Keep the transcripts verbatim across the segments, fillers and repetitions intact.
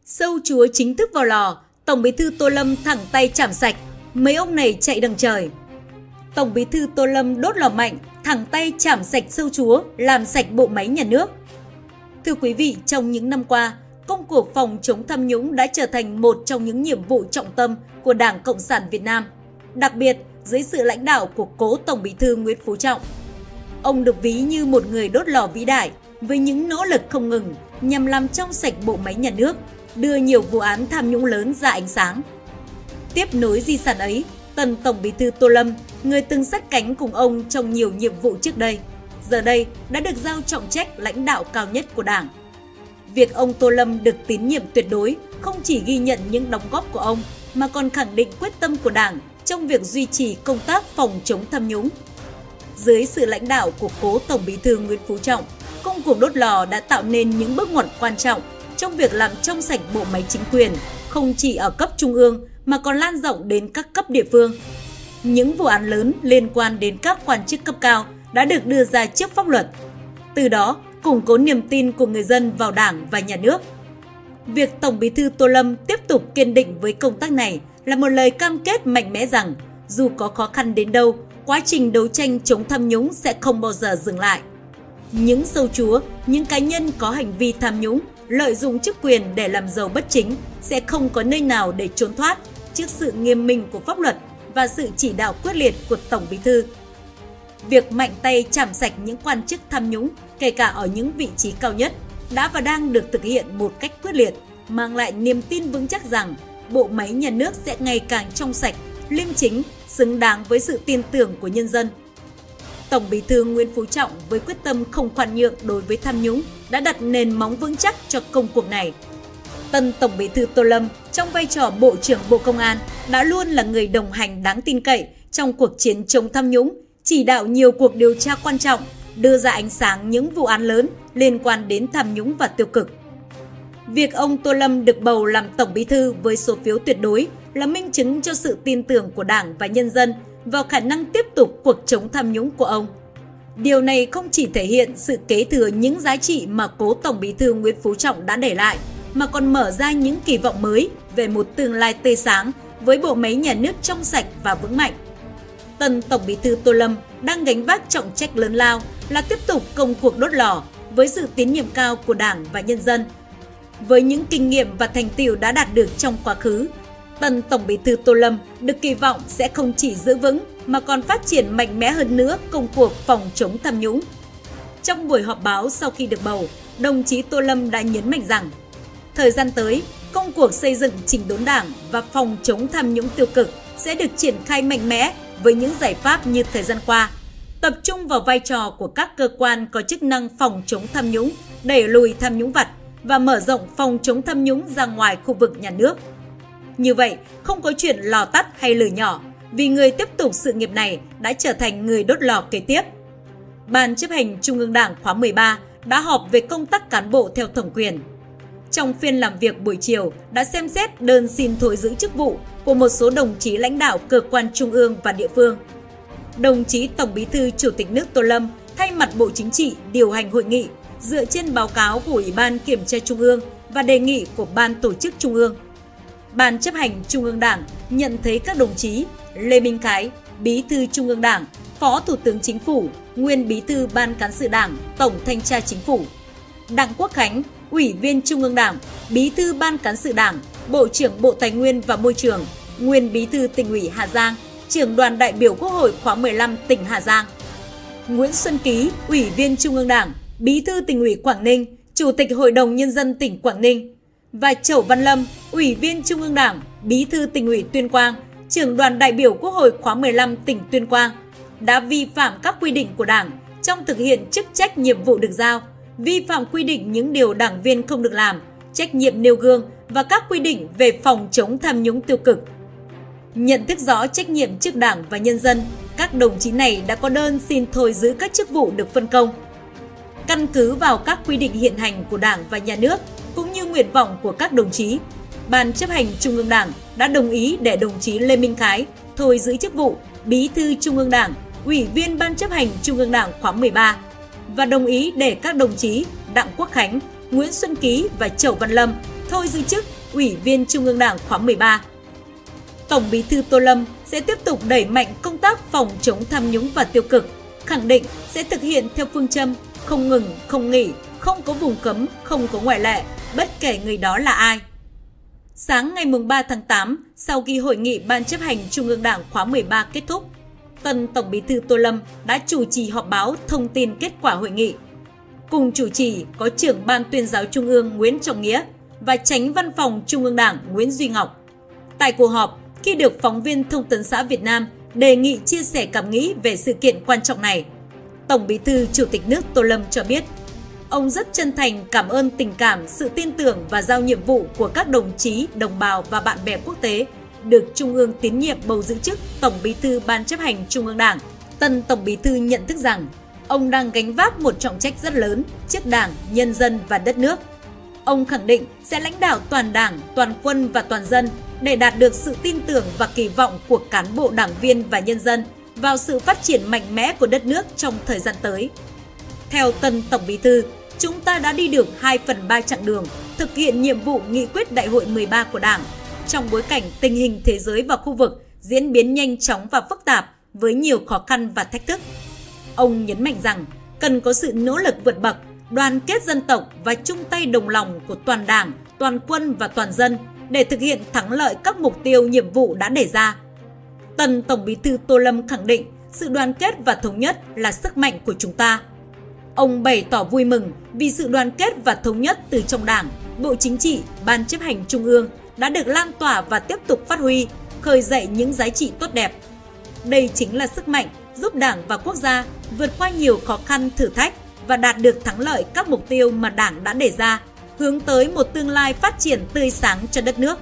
Sâu chúa chính thức vào lò, Tổng Bí thư Tô Lâm thẳng tay chảm sạch, mấy ông này chạy đằng trời. Tổng Bí thư Tô Lâm đốt lò mạnh, thẳng tay chảm sạch sâu chúa, làm sạch bộ máy nhà nước. Thưa quý vị, trong những năm qua, công cuộc phòng chống tham nhũng đã trở thành một trong những nhiệm vụ trọng tâm của Đảng Cộng sản Việt Nam, đặc biệt dưới sự lãnh đạo của cố Tổng Bí thư Nguyễn Phú Trọng. Ông được ví như một người đốt lò vĩ đại với những nỗ lực không ngừng nhằm làm trong sạch bộ máy nhà nước, đưa nhiều vụ án tham nhũng lớn ra ánh sáng. Tiếp nối di sản ấy, tân Tổng Bí thư Tô Lâm, người từng sát cánh cùng ông trong nhiều nhiệm vụ trước đây, giờ đây đã được giao trọng trách lãnh đạo cao nhất của Đảng. Việc ông Tô Lâm được tín nhiệm tuyệt đối không chỉ ghi nhận những đóng góp của ông mà còn khẳng định quyết tâm của Đảng trong việc duy trì công tác phòng chống tham nhũng. Dưới sự lãnh đạo của cố Tổng Bí thư Nguyễn Phú Trọng, công cuộc đốt lò đã tạo nên những bước ngoặt quan trọng trong việc làm trong sạch bộ máy chính quyền, không chỉ ở cấp trung ương mà còn lan rộng đến các cấp địa phương. Những vụ án lớn liên quan đến các quan chức cấp cao đã được đưa ra trước pháp luật. Từ đó, củng cố niềm tin của người dân vào Đảng và nhà nước. Việc Tổng Bí thư Tô Lâm tiếp tục kiên định với công tác này là một lời cam kết mạnh mẽ rằng dù có khó khăn đến đâu, quá trình đấu tranh chống tham nhũng sẽ không bao giờ dừng lại. Những sâu chúa, những cá nhân có hành vi tham nhũng, lợi dụng chức quyền để làm giàu bất chính sẽ không có nơi nào để trốn thoát trước sự nghiêm minh của pháp luật và sự chỉ đạo quyết liệt của Tổng Bí thư. Việc mạnh tay chảm sạch những quan chức tham nhũng, kể cả ở những vị trí cao nhất, đã và đang được thực hiện một cách quyết liệt, mang lại niềm tin vững chắc rằng bộ máy nhà nước sẽ ngày càng trong sạch, liêm chính, xứng đáng với sự tin tưởng của nhân dân. Tổng Bí thư Nguyễn Phú Trọng với quyết tâm không khoan nhượng đối với tham nhũng đã đặt nền móng vững chắc cho công cuộc này. Tân Tổng Bí thư Tô Lâm trong vai trò Bộ trưởng Bộ Công an đã luôn là người đồng hành đáng tin cậy trong cuộc chiến chống tham nhũng, chỉ đạo nhiều cuộc điều tra quan trọng, đưa ra ánh sáng những vụ án lớn liên quan đến tham nhũng và tiêu cực. Việc ông Tô Lâm được bầu làm Tổng Bí thư với số phiếu tuyệt đối là minh chứng cho sự tin tưởng của Đảng và nhân dân vào khả năng tiếp tục cuộc chống tham nhũng của ông. Điều này không chỉ thể hiện sự kế thừa những giá trị mà cố Tổng Bí thư Nguyễn Phú Trọng đã để lại, mà còn mở ra những kỳ vọng mới về một tương lai tươi sáng với bộ máy nhà nước trong sạch và vững mạnh. Tân Tổng Bí thư Tô Lâm đang gánh vác trọng trách lớn lao là tiếp tục công cuộc đốt lò với sự tín nhiệm cao của Đảng và nhân dân. Với những kinh nghiệm và thành tựu đã đạt được trong quá khứ, tân Tổng Bí thư Tô Lâm được kỳ vọng sẽ không chỉ giữ vững mà còn phát triển mạnh mẽ hơn nữa công cuộc phòng chống tham nhũng. Trong buổi họp báo sau khi được bầu, đồng chí Tô Lâm đã nhấn mạnh rằng thời gian tới, công cuộc xây dựng chỉnh đốn Đảng và phòng chống tham nhũng tiêu cực sẽ được triển khai mạnh mẽ với những giải pháp như thời gian qua, tập trung vào vai trò của các cơ quan có chức năng phòng chống tham nhũng, đẩy lùi tham nhũng vặt và mở rộng phòng chống tham nhũng ra ngoài khu vực nhà nước. Như vậy, không có chuyện lò tắt hay lửa nhỏ, vì người tiếp tục sự nghiệp này đã trở thành người đốt lò kế tiếp. Ban chấp hành Trung ương Đảng khóa mười ba đã họp về công tác cán bộ theo thẩm quyền. Trong phiên làm việc buổi chiều đã xem xét đơn xin thôi giữ chức vụ của một số đồng chí lãnh đạo cơ quan trung ương và địa phương. Đồng chí Tổng Bí thư Chủ tịch nước Tô Lâm thay mặt Bộ Chính trị điều hành hội nghị dựa trên báo cáo của Ủy ban Kiểm tra Trung ương và đề nghị của Ban Tổ chức Trung ương. Ban chấp hành Trung ương Đảng nhận thấy các đồng chí Lê Minh Khái, Bí thư Trung ương Đảng, Phó Thủ tướng Chính phủ, nguyên Bí thư Ban Cán sự Đảng, Tổng Thanh tra Chính phủ; Đặng Quốc Khánh, Ủy viên Trung ương Đảng, Bí thư Ban Cán sự Đảng, Bộ trưởng Bộ Tài nguyên và Môi trường, nguyên Bí thư Tỉnh ủy Hà Giang, Trưởng đoàn đại biểu Quốc hội khóa mười lăm tỉnh Hà Giang; Nguyễn Xuân Ký, Ủy viên Trung ương Đảng, Bí thư Tỉnh ủy Quảng Ninh, Chủ tịch Hội đồng Nhân dân tỉnh Quảng Ninh; và Chẩu Văn Lâm, Ủy viên Trung ương Đảng, Bí thư Tỉnh ủy Tuyên Quang, Trưởng đoàn đại biểu Quốc hội khóa mười lăm tỉnh Tuyên Quang, đã vi phạm các quy định của Đảng trong thực hiện chức trách nhiệm vụ được giao, vi phạm quy định những điều đảng viên không được làm, trách nhiệm nêu gương và các quy định về phòng chống tham nhũng tiêu cực. Nhận thức rõ trách nhiệm trước Đảng và nhân dân, các đồng chí này đã có đơn xin thôi giữ các chức vụ được phân công. Căn cứ vào các quy định hiện hành của Đảng và nhà nước, cũng như nguyện vọng của các đồng chí, Ban chấp hành Trung ương Đảng đã đồng ý để đồng chí Lê Minh Khái thôi giữ chức vụ Bí thư Trung ương Đảng, Ủy viên Ban chấp hành Trung ương Đảng khóa mười ba và đồng ý để các đồng chí Đặng Quốc Khánh, Nguyễn Xuân Ký và Chẩu Văn Lâm thôi thôi giữ chức Ủy viên Trung ương Đảng khóa mười ba. Tổng Bí thư Tô Lâm sẽ tiếp tục đẩy mạnh công tác phòng chống tham nhũng và tiêu cực, khẳng định sẽ thực hiện theo phương châm không ngừng, không nghỉ, không có vùng cấm, không có ngoại lệ, bất kể người đó là ai. Sáng ngày ba tháng tám, sau khi hội nghị Ban chấp hành Trung ương Đảng khóa mười ba kết thúc, tân Tổng Bí thư Tô Lâm đã chủ trì họp báo thông tin kết quả hội nghị. Cùng chủ trì có trưởng Ban Tuyên giáo Trung ương Nguyễn Trọng Nghĩa và Chánh Văn phòng Trung ương Đảng Nguyễn Duy Ngọc. Tại cuộc họp, khi được phóng viên Thông tấn xã Việt Nam đề nghị chia sẻ cảm nghĩ về sự kiện quan trọng này, Tổng Bí thư Chủ tịch nước Tô Lâm cho biết, ông rất chân thành cảm ơn tình cảm, sự tin tưởng và giao nhiệm vụ của các đồng chí, đồng bào và bạn bè quốc tế được Trung ương tín nhiệm bầu giữ chức Tổng Bí thư Ban chấp hành Trung ương Đảng. Tân Tổng Bí thư nhận thức rằng ông đang gánh vác một trọng trách rất lớn trước Đảng, nhân dân và đất nước. Ông khẳng định sẽ lãnh đạo toàn Đảng, toàn quân và toàn dân để đạt được sự tin tưởng và kỳ vọng của cán bộ đảng viên và nhân dân vào sự phát triển mạnh mẽ của đất nước trong thời gian tới. Theo tân Tổng Bí thư, chúng ta đã đi được hai phần ba chặng đường thực hiện nhiệm vụ nghị quyết Đại hội mười ba của Đảng trong bối cảnh tình hình thế giới và khu vực diễn biến nhanh chóng và phức tạp với nhiều khó khăn và thách thức. Ông nhấn mạnh rằng cần có sự nỗ lực vượt bậc, đoàn kết dân tộc và chung tay đồng lòng của toàn Đảng, toàn quân và toàn dân để thực hiện thắng lợi các mục tiêu nhiệm vụ đã đề ra. Tân Tổng Bí thư Tô Lâm khẳng định sự đoàn kết và thống nhất là sức mạnh của chúng ta. Ông bày tỏ vui mừng vì sự đoàn kết và thống nhất từ trong Đảng, Bộ Chính trị, Ban chấp hành Trung ương đã được lan tỏa và tiếp tục phát huy, khơi dậy những giá trị tốt đẹp. Đây chính là sức mạnh giúp Đảng và quốc gia vượt qua nhiều khó khăn thử thách và đạt được thắng lợi các mục tiêu mà Đảng đã đề ra, hướng tới một tương lai phát triển tươi sáng cho đất nước.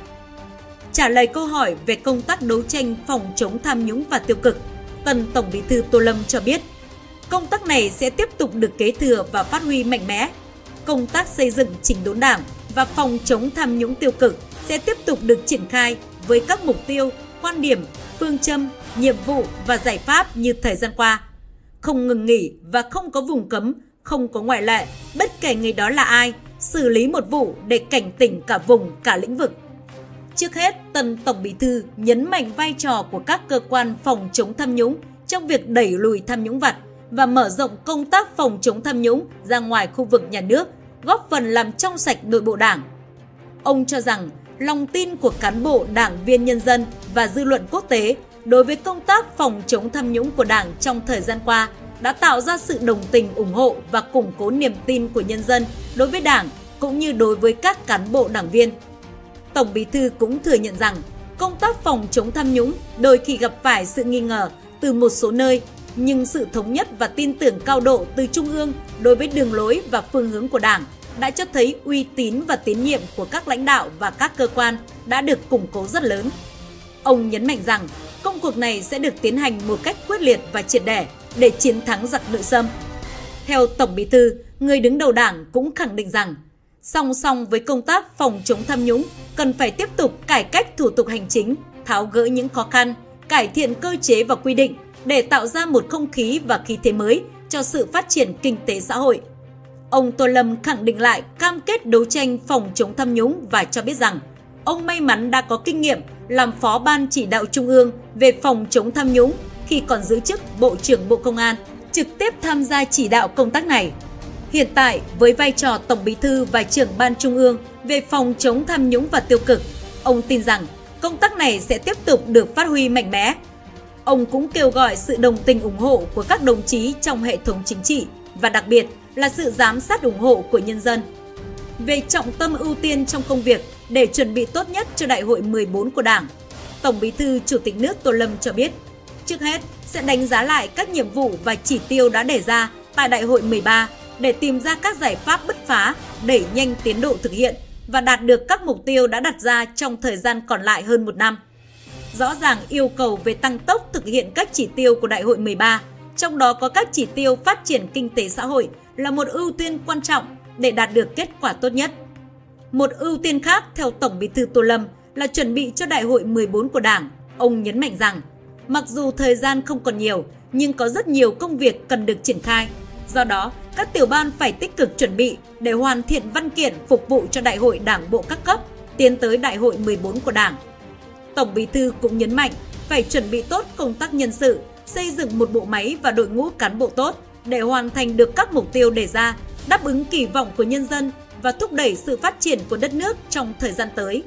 Trả lời câu hỏi về công tác đấu tranh phòng chống tham nhũng và tiêu cực, tân Tổng Bí thư Tô Lâm cho biết, công tác này sẽ tiếp tục được kế thừa và phát huy mạnh mẽ. Công tác xây dựng chỉnh đốn Đảng và phòng chống tham nhũng tiêu cực sẽ tiếp tục được triển khai với các mục tiêu, quan điểm, phương châm, nhiệm vụ và giải pháp như thời gian qua. Không ngừng nghỉ và không có vùng cấm, không có ngoại lệ, bất kể người đó là ai, xử lý một vụ để cảnh tỉnh cả vùng, cả lĩnh vực. Trước hết, tân Tổng Bí thư nhấn mạnh vai trò của các cơ quan phòng chống tham nhũng trong việc đẩy lùi tham nhũng vặt và mở rộng công tác phòng chống tham nhũng ra ngoài khu vực nhà nước, góp phần làm trong sạch nội bộ Đảng. Ông cho rằng lòng tin của cán bộ, đảng viên nhân dân và dư luận quốc tế đối với công tác phòng chống tham nhũng của Đảng trong thời gian qua đã tạo ra sự đồng tình, ủng hộ và củng cố niềm tin của nhân dân đối với Đảng cũng như đối với các cán bộ đảng viên. Tổng Bí thư cũng thừa nhận rằng công tác phòng chống tham nhũng đôi khi gặp phải sự nghi ngờ từ một số nơi, nhưng sự thống nhất và tin tưởng cao độ từ Trung ương đối với đường lối và phương hướng của Đảng đã cho thấy uy tín và tín nhiệm của các lãnh đạo và các cơ quan đã được củng cố rất lớn. Ông nhấn mạnh rằng công cuộc này sẽ được tiến hành một cách quyết liệt và triệt để để chiến thắng giặc nội xâm. Theo Tổng Bí thư, người đứng đầu Đảng cũng khẳng định rằng song song với công tác phòng chống tham nhũng cần phải tiếp tục cải cách thủ tục hành chính, tháo gỡ những khó khăn, cải thiện cơ chế và quy định để tạo ra một không khí và khí thế mới cho sự phát triển kinh tế xã hội. Ông Tô Lâm khẳng định lại cam kết đấu tranh phòng chống tham nhũng và cho biết rằng ông may mắn đã có kinh nghiệm làm Phó Ban Chỉ đạo Trung ương về phòng chống tham nhũng khi còn giữ chức Bộ trưởng Bộ Công an, trực tiếp tham gia chỉ đạo công tác này. Hiện tại, với vai trò Tổng Bí thư và trưởng Ban Trung ương về phòng chống tham nhũng và tiêu cực, ông tin rằng công tác này sẽ tiếp tục được phát huy mạnh mẽ. Ông cũng kêu gọi sự đồng tình ủng hộ của các đồng chí trong hệ thống chính trị và đặc biệt là sự giám sát ủng hộ của nhân dân. Về trọng tâm ưu tiên trong công việc để chuẩn bị tốt nhất cho Đại hội mười bốn của Đảng, Tổng Bí thư Chủ tịch nước Tô Lâm cho biết, trước hết sẽ đánh giá lại các nhiệm vụ và chỉ tiêu đã đề ra tại Đại hội mười ba để tìm ra các giải pháp bứt phá, đẩy nhanh tiến độ thực hiện và đạt được các mục tiêu đã đặt ra trong thời gian còn lại hơn một năm. Rõ ràng yêu cầu về tăng tốc thực hiện các chỉ tiêu của Đại hội mười ba, trong đó có các chỉ tiêu phát triển kinh tế xã hội là một ưu tiên quan trọng để đạt được kết quả tốt nhất. Một ưu tiên khác theo Tổng Bí thư Tô Lâm là chuẩn bị cho Đại hội mười bốn của Đảng. Ông nhấn mạnh rằng, mặc dù thời gian không còn nhiều, nhưng có rất nhiều công việc cần được triển khai. Do đó, các tiểu ban phải tích cực chuẩn bị để hoàn thiện văn kiện phục vụ cho Đại hội Đảng bộ các cấp, tiến tới Đại hội mười bốn của Đảng. Tổng Bí thư cũng nhấn mạnh phải chuẩn bị tốt công tác nhân sự, xây dựng một bộ máy và đội ngũ cán bộ tốt để hoàn thành được các mục tiêu đề ra, đáp ứng kỳ vọng của nhân dân và thúc đẩy sự phát triển của đất nước trong thời gian tới.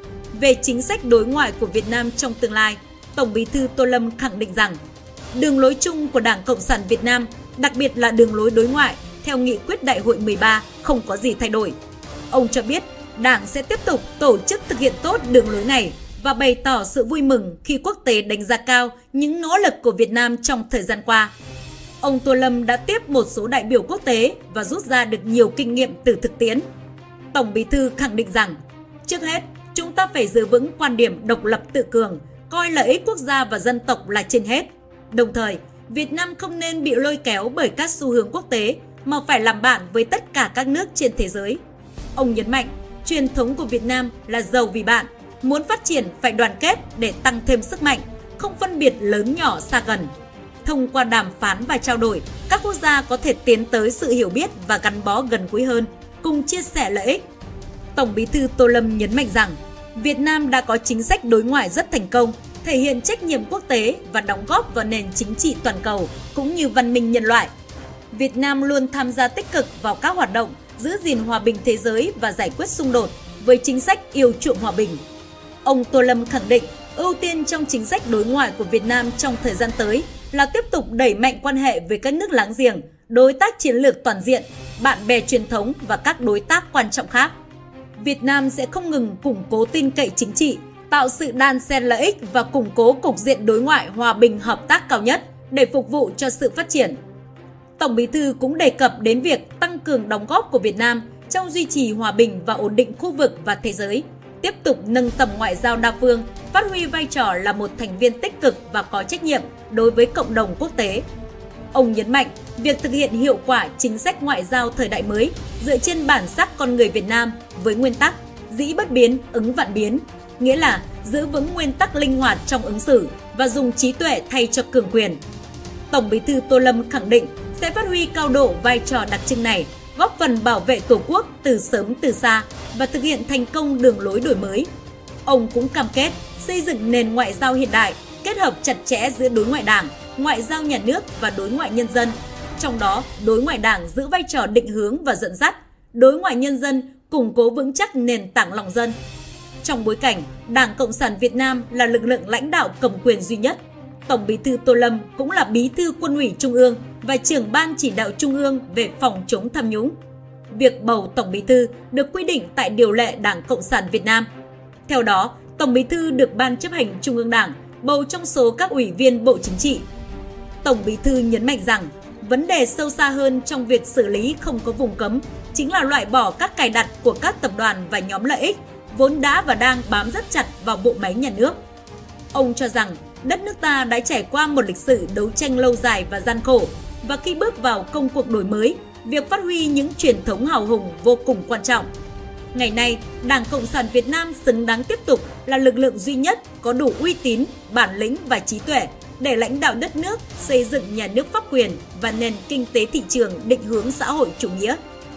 Về chính sách đối ngoại của Việt Nam trong tương lai, Tổng Bí thư Tô Lâm khẳng định rằng đường lối chung của Đảng Cộng sản Việt Nam, đặc biệt là đường lối đối ngoại theo nghị quyết Đại hội mười ba không có gì thay đổi. Ông cho biết Đảng sẽ tiếp tục tổ chức thực hiện tốt đường lối này và bày tỏ sự vui mừng khi quốc tế đánh giá cao những nỗ lực của Việt Nam trong thời gian qua. Ông Tô Lâm đã tiếp một số đại biểu quốc tế và rút ra được nhiều kinh nghiệm từ thực tiễn. Tổng Bí thư khẳng định rằng, trước hết, chúng ta phải giữ vững quan điểm độc lập tự cường, coi lợi ích quốc gia và dân tộc là trên hết. Đồng thời, Việt Nam không nên bị lôi kéo bởi các xu hướng quốc tế mà phải làm bạn với tất cả các nước trên thế giới. Ông nhấn mạnh, truyền thống của Việt Nam là giàu vì bạn, muốn phát triển phải đoàn kết để tăng thêm sức mạnh, không phân biệt lớn nhỏ xa gần. Thông qua đàm phán và trao đổi, các quốc gia có thể tiến tới sự hiểu biết và gắn bó gần gũi hơn, cùng chia sẻ lợi ích. Tổng Bí thư Tô Lâm nhấn mạnh rằng, Việt Nam đã có chính sách đối ngoại rất thành công, thể hiện trách nhiệm quốc tế và đóng góp vào nền chính trị toàn cầu cũng như văn minh nhân loại. Việt Nam luôn tham gia tích cực vào các hoạt động giữ gìn hòa bình thế giới và giải quyết xung đột với chính sách yêu chuộng hòa bình. Ông Tô Lâm khẳng định ưu tiên trong chính sách đối ngoại của Việt Nam trong thời gian tới là tiếp tục đẩy mạnh quan hệ với các nước láng giềng, đối tác chiến lược toàn diện, bạn bè truyền thống và các đối tác quan trọng khác. Việt Nam sẽ không ngừng củng cố tin cậy chính trị, tạo sự đan xen lợi ích và củng cố cục diện đối ngoại hòa bình hợp tác cao nhất để phục vụ cho sự phát triển. Tổng Bí thư cũng đề cập đến việc tăng cường đóng góp của Việt Nam trong duy trì hòa bình và ổn định khu vực và thế giới, tiếp tục nâng tầm ngoại giao đa phương, phát huy vai trò là một thành viên tích cực và có trách nhiệm đối với cộng đồng quốc tế. Ông nhấn mạnh việc thực hiện hiệu quả chính sách ngoại giao thời đại mới dựa trên bản sắc con người Việt Nam với nguyên tắc dĩ bất biến, ứng vạn biến, nghĩa là giữ vững nguyên tắc linh hoạt trong ứng xử và dùng trí tuệ thay cho cường quyền. Tổng Bí thư Tô Lâm khẳng định sẽ phát huy cao độ vai trò đặc trưng này, góp phần bảo vệ Tổ quốc từ sớm từ xa và thực hiện thành công đường lối đổi mới. Ông cũng cam kết xây dựng nền ngoại giao hiện đại, kết hợp chặt chẽ giữa đối ngoại Đảng, ngoại giao nhà nước và đối ngoại nhân dân. Trong đó, đối ngoại Đảng giữ vai trò định hướng và dẫn dắt, đối ngoại nhân dân củng cố vững chắc nền tảng lòng dân. Trong bối cảnh Đảng Cộng sản Việt Nam là lực lượng lãnh đạo cầm quyền duy nhất, Tổng Bí thư Tô Lâm cũng là Bí thư Quân ủy Trung ương và trưởng Ban Chỉ đạo Trung ương về phòng chống tham nhũng. Việc bầu Tổng Bí thư được quy định tại điều lệ Đảng Cộng sản Việt Nam. Theo đó, Tổng Bí thư được Ban Chấp hành Trung ương Đảng bầu trong số các ủy viên Bộ Chính trị. Tổng Bí thư nhấn mạnh rằng, vấn đề sâu xa hơn trong việc xử lý không có vùng cấm chính là loại bỏ các cài đặt của các tập đoàn và nhóm lợi ích vốn đã và đang bám rất chặt vào bộ máy nhà nước. Ông cho rằng, đất nước ta đã trải qua một lịch sử đấu tranh lâu dài và gian khổ, và khi bước vào công cuộc đổi mới, việc phát huy những truyền thống hào hùng vô cùng quan trọng. Ngày nay, Đảng Cộng sản Việt Nam xứng đáng tiếp tục là lực lượng duy nhất có đủ uy tín, bản lĩnh và trí tuệ để lãnh đạo đất nước, xây dựng nhà nước pháp quyền và nền kinh tế thị trường định hướng xã hội chủ nghĩa.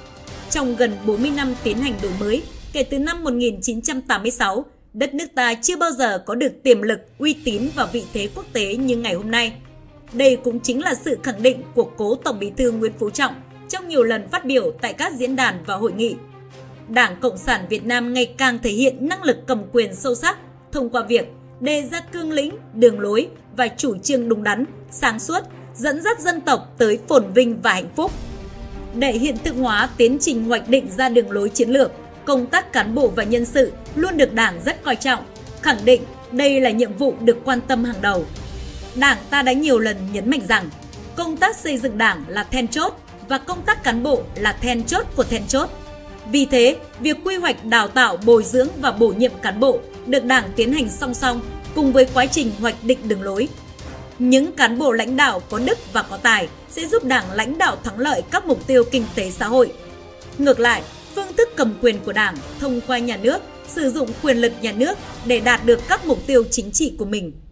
Trong gần bốn mươi năm tiến hành đổi mới, kể từ năm một nghìn chín trăm tám mươi sáu, đất nước ta chưa bao giờ có được tiềm lực, uy tín và vị thế quốc tế như ngày hôm nay. Đây cũng chính là sự khẳng định của cố Tổng Bí thư Nguyễn Phú Trọng trong nhiều lần phát biểu tại các diễn đàn và hội nghị. Đảng Cộng sản Việt Nam ngày càng thể hiện năng lực cầm quyền sâu sắc thông qua việc đề ra cương lĩnh, đường lối và chủ trương đúng đắn, sáng suốt, dẫn dắt dân tộc tới phồn vinh và hạnh phúc. Để hiện thực hóa tiến trình hoạch định ra đường lối chiến lược, công tác cán bộ và nhân sự luôn được Đảng rất coi trọng, khẳng định đây là nhiệm vụ được quan tâm hàng đầu. Đảng ta đã nhiều lần nhấn mạnh rằng công tác xây dựng Đảng là then chốt và công tác cán bộ là then chốt của then chốt. Vì thế, việc quy hoạch đào tạo, bồi dưỡng và bổ nhiệm cán bộ được Đảng tiến hành song song cùng với quá trình hoạch định đường lối. Những cán bộ lãnh đạo có đức và có tài sẽ giúp Đảng lãnh đạo thắng lợi các mục tiêu kinh tế xã hội. Ngược lại, phương thức cầm quyền của Đảng thông qua nhà nước, sử dụng quyền lực nhà nước để đạt được các mục tiêu chính trị của mình.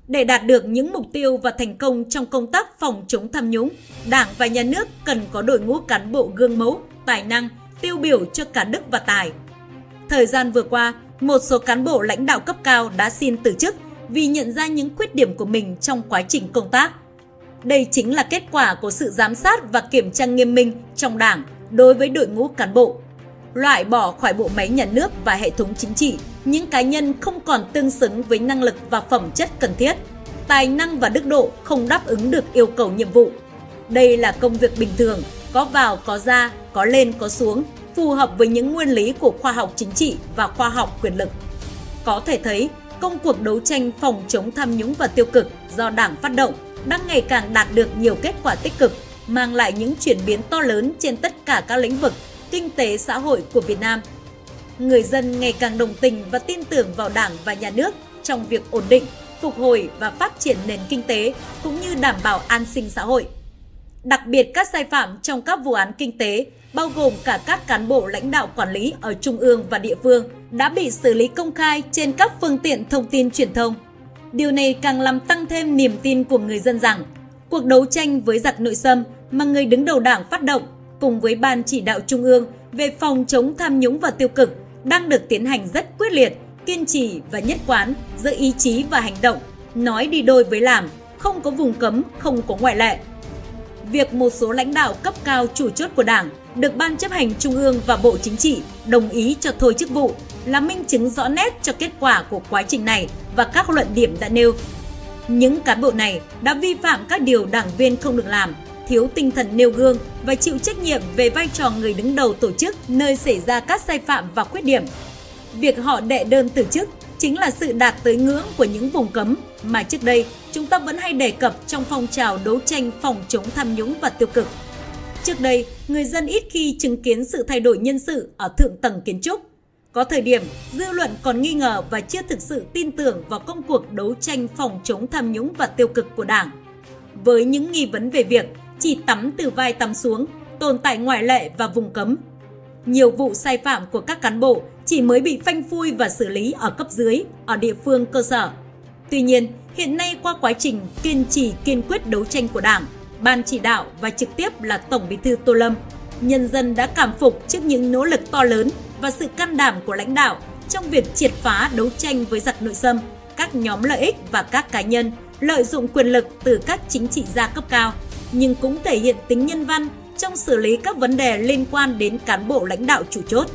Để đạt được những mục tiêu và thành công trong công tác phòng chống tham nhũng, Đảng và Nhà nước cần có đội ngũ cán bộ gương mẫu, tài năng, tiêu biểu cho cả đức và tài. Thời gian vừa qua, một số cán bộ lãnh đạo cấp cao đã xin từ chức vì nhận ra những khuyết điểm của mình trong quá trình công tác. Đây chính là kết quả của sự giám sát và kiểm tra nghiêm minh trong Đảng đối với đội ngũ cán bộ. Loại bỏ khỏi bộ máy nhà nước và hệ thống chính trị những cá nhân không còn tương xứng với năng lực và phẩm chất cần thiết, tài năng và đức độ không đáp ứng được yêu cầu nhiệm vụ. Đây là công việc bình thường, có vào có ra, có lên có xuống, phù hợp với những nguyên lý của khoa học chính trị và khoa học quyền lực. Có thể thấy, công cuộc đấu tranh phòng chống tham nhũng và tiêu cực do Đảng phát động đang ngày càng đạt được nhiều kết quả tích cực, mang lại những chuyển biến to lớn trên tất cả các lĩnh vực kinh tế xã hội của Việt Nam. Người dân ngày càng đồng tình và tin tưởng vào Đảng và Nhà nước trong việc ổn định, phục hồi và phát triển nền kinh tế cũng như đảm bảo an sinh xã hội. Đặc biệt các sai phạm trong các vụ án kinh tế, bao gồm cả các cán bộ lãnh đạo quản lý ở trung ương và địa phương, đã bị xử lý công khai trên các phương tiện thông tin truyền thông. Điều này càng làm tăng thêm niềm tin của người dân rằng cuộc đấu tranh với giặc nội xâm mà người đứng đầu Đảng phát động cùng với Ban Chỉ đạo Trung ương về phòng chống tham nhũng và tiêu cực đang được tiến hành rất quyết liệt, kiên trì và nhất quán giữa ý chí và hành động, nói đi đôi với làm, không có vùng cấm, không có ngoại lệ. Việc một số lãnh đạo cấp cao chủ chốt của Đảng được Ban Chấp hành Trung ương và Bộ Chính trị đồng ý cho thôi chức vụ là minh chứng rõ nét cho kết quả của quá trình này và các luận điểm đã nêu. Những cán bộ này đã vi phạm các điều đảng viên không được làm, thiếu tinh thần nêu gương và chịu trách nhiệm về vai trò người đứng đầu tổ chức nơi xảy ra các sai phạm và khuyết điểm. Việc họ đệ đơn từ chức chính là sự đạt tới ngưỡng của những vùng cấm mà trước đây chúng ta vẫn hay đề cập trong phong trào đấu tranh phòng chống tham nhũng và tiêu cực. Trước đây, người dân ít khi chứng kiến sự thay đổi nhân sự ở thượng tầng kiến trúc. Có thời điểm, dư luận còn nghi ngờ và chưa thực sự tin tưởng vào công cuộc đấu tranh phòng chống tham nhũng và tiêu cực của Đảng. Với những nghi vấn về việc chỉ tắm từ vai tắm xuống, tồn tại ngoại lệ và vùng cấm. Nhiều vụ sai phạm của các cán bộ chỉ mới bị phanh phui và xử lý ở cấp dưới, ở địa phương cơ sở. Tuy nhiên, hiện nay qua quá trình kiên trì kiên quyết đấu tranh của Đảng, Ban Chỉ đạo và trực tiếp là Tổng Bí thư Tô Lâm, nhân dân đã cảm phục trước những nỗ lực to lớn và sự can đảm của lãnh đạo trong việc triệt phá đấu tranh với giặc nội xâm, các nhóm lợi ích và các cá nhân lợi dụng quyền lực từ các chính trị gia cấp cao, nhưng cũng thể hiện tính nhân văn trong xử lý các vấn đề liên quan đến cán bộ lãnh đạo chủ chốt.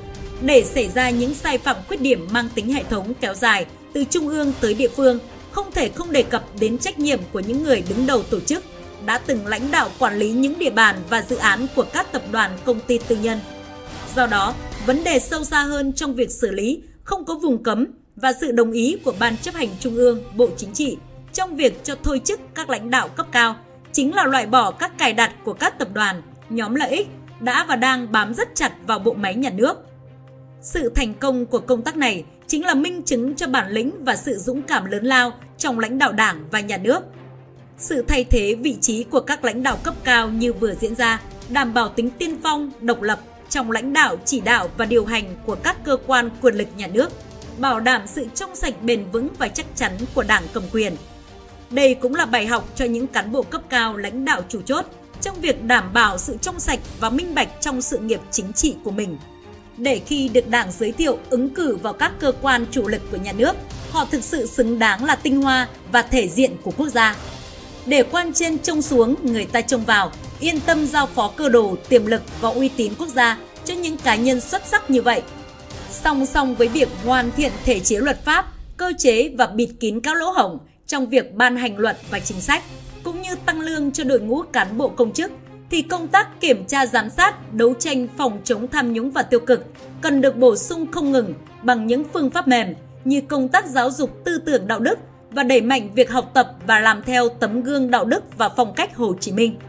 Để xảy ra những sai phạm khuyết điểm mang tính hệ thống kéo dài từ trung ương tới địa phương, không thể không đề cập đến trách nhiệm của những người đứng đầu tổ chức, đã từng lãnh đạo quản lý những địa bàn và dự án của các tập đoàn công ty tư nhân. Do đó, vấn đề sâu xa hơn trong việc xử lý không có vùng cấm và sự đồng ý của Ban Chấp hành Trung ương, Bộ Chính trị trong việc cho thôi chức các lãnh đạo cấp cao chính là loại bỏ các cài đặt của các tập đoàn, nhóm lợi ích đã và đang bám rất chặt vào bộ máy nhà nước. Sự thành công của công tác này chính là minh chứng cho bản lĩnh và sự dũng cảm lớn lao trong lãnh đạo Đảng và Nhà nước. Sự thay thế vị trí của các lãnh đạo cấp cao như vừa diễn ra đảm bảo tính tiên phong, độc lập trong lãnh đạo, chỉ đạo và điều hành của các cơ quan quyền lực nhà nước, bảo đảm sự trong sạch bền vững và chắc chắn của Đảng cầm quyền. Đây cũng là bài học cho những cán bộ cấp cao lãnh đạo chủ chốt trong việc đảm bảo sự trong sạch và minh bạch trong sự nghiệp chính trị của mình. Để khi được Đảng giới thiệu ứng cử vào các cơ quan chủ lực của nhà nước, họ thực sự xứng đáng là tinh hoa và thể diện của quốc gia. Để quan trên trông xuống, người ta trông vào, yên tâm giao phó cơ đồ, tiềm lực và uy tín quốc gia cho những cá nhân xuất sắc như vậy. Song song với việc hoàn thiện thể chế luật pháp, cơ chế và bịt kín các lỗ hổng trong việc ban hành luật và chính sách, cũng như tăng lương cho đội ngũ cán bộ công chức, thì công tác kiểm tra giám sát, đấu tranh phòng chống tham nhũng và tiêu cực cần được bổ sung không ngừng bằng những phương pháp mềm như công tác giáo dục tư tưởng đạo đức và đẩy mạnh việc học tập và làm theo tấm gương đạo đức và phong cách Hồ Chí Minh.